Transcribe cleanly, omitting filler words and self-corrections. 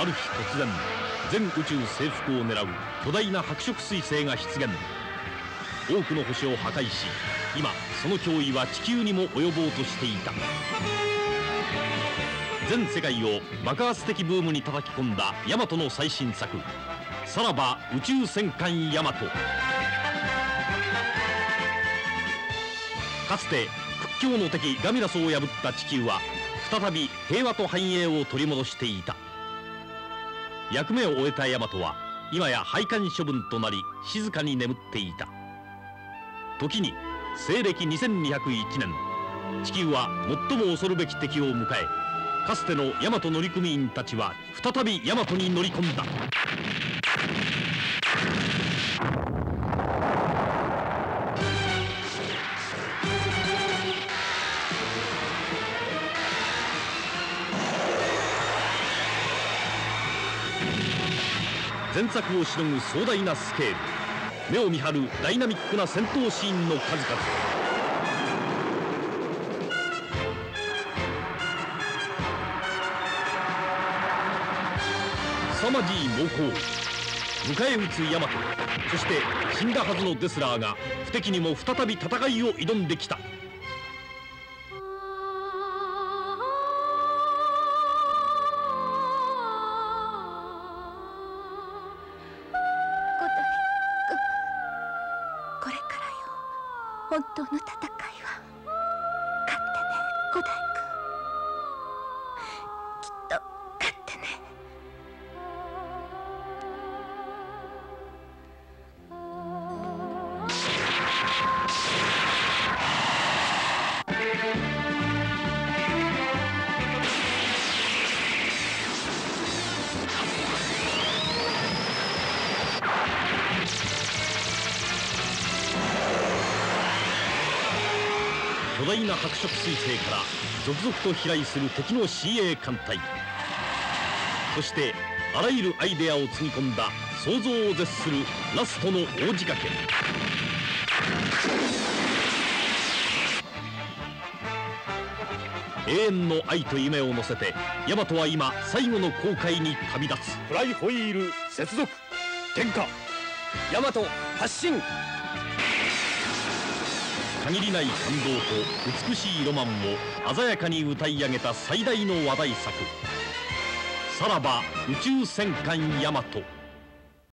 ある日突然、全宇宙征服を狙う巨大な白色彗星が出現。多くの星を破壊し、今その脅威は地球にも及ぼうとしていた。全世界を爆発的ブームに叩き込んだヤマトの最新作、さらば宇宙戦艦ヤマト。かつて屈強の敵ガミラスを破った地球は再び平和と繁栄を取り戻していた。役目を終えたヤマトは今や廃艦処分となり静かに眠っていた。時に西暦2201年、地球は最も恐るべき敵を迎え、かつてのヤマト乗組員たちは再びヤマトに乗り込んだ。前作をしのぐ壮大なスケール、目を見張るダイナミックな戦闘シーンの数々。凄まじい猛攻、迎え撃つヤマト、そして死んだはずのデスラーが不敵にも再び戦いを挑んできた。 本当の戦いは勝ってね、五代君。きっと勝ってね。 巨大な白色彗星から続々と飛来する敵の CA 艦隊、そしてあらゆるアイデアをつぎ込んだ想像を絶するラストの大仕掛け。永遠の愛と夢を乗せてヤマトは今最後の航海に旅立つ。 フライホイール接続、点火、ヤマト発進。 限りない感動と美しいロマンを鮮やかに歌い上げた最大の話題作、さらば宇宙戦艦ヤマト。